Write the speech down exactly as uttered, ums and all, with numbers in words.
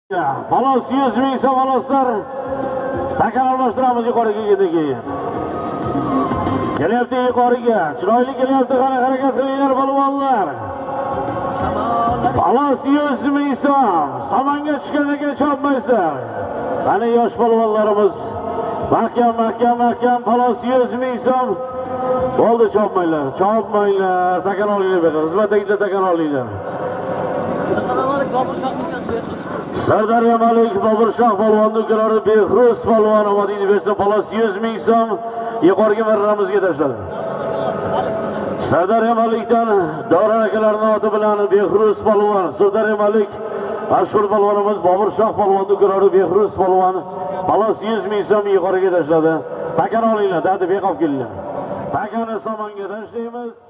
Palos yuz ming so'm paloslar. Takan almashtiramiz yuqoriga keyin. Kelyapti yuqoriga. Chiroyli kelyapti, qani harakat qilinglar polvonlar. Palos yuz ming so'm. Samonga tushganiga chopmaysizlar. Qani yosh polvonlarimiz mahkam mahkam mahkam palos yuz ming so'm. Bo'ldi, chopmanglar. Chopmanglar. Takan olinglar, xizmatdagilar takan olinglar. Sardar Malik Bobur Shoh polvonni ukalari Behruz polvon omadini bersa palos yuz ming so'm yuqoriga marramizga tashladi. Sardar Malikdan Davron akalarning oti bilan Behruz polvon, Sardar Malik mashhur polvonimiz Bobur Shoh polvonni ukalari Behruz polvon palos yuz ming so'm yuqoriga tashladi. Takan olinglar, dadi beqob kelinglar. Takani somonga tashlaymiz.